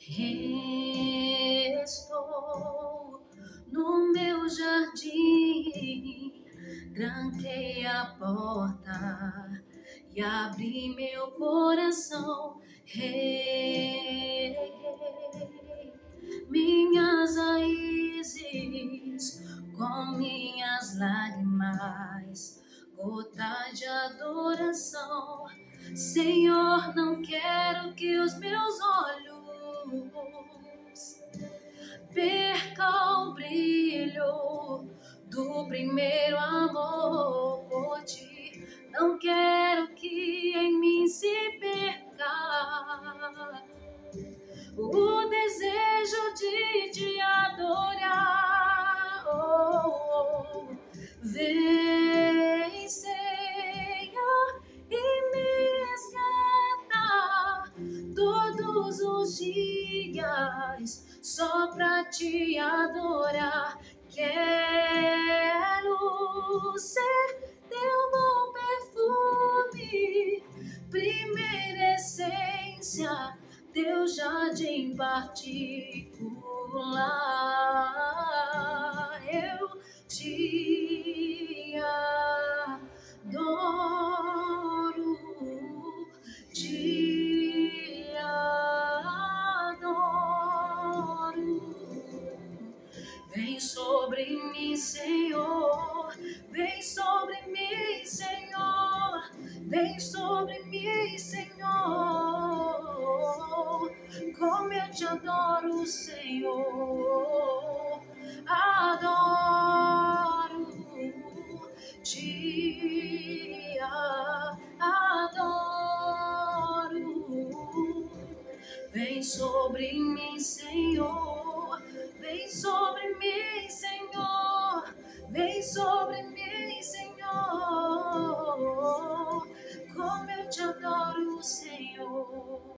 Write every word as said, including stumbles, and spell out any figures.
Estou no meu jardim, tranquei a porta e abri meu coração. Hey, hey, minhas raízes com minhas lágrimas, gotas de adoração. Senhor, não quero que os meus olhos percam o brilho do primeiro amor por ti. Não quero que em mim se perca o desejo de te adorar. Oh, oh. Vem, Senhor, e me resgata todos os dias só pra te adorar. Quero ser teu bom perfume, primeira essência, teu jardim particular. Eu te adoro, te adoro. Vem sobre mim, Senhor, vem sobre mim, Senhor, vem sobre mim, Senhor. Como eu te adoro, Senhor, adoro, te adoro. Vem sobre mim, Senhor, vem sobre mim, Senhor, vem sobre mim.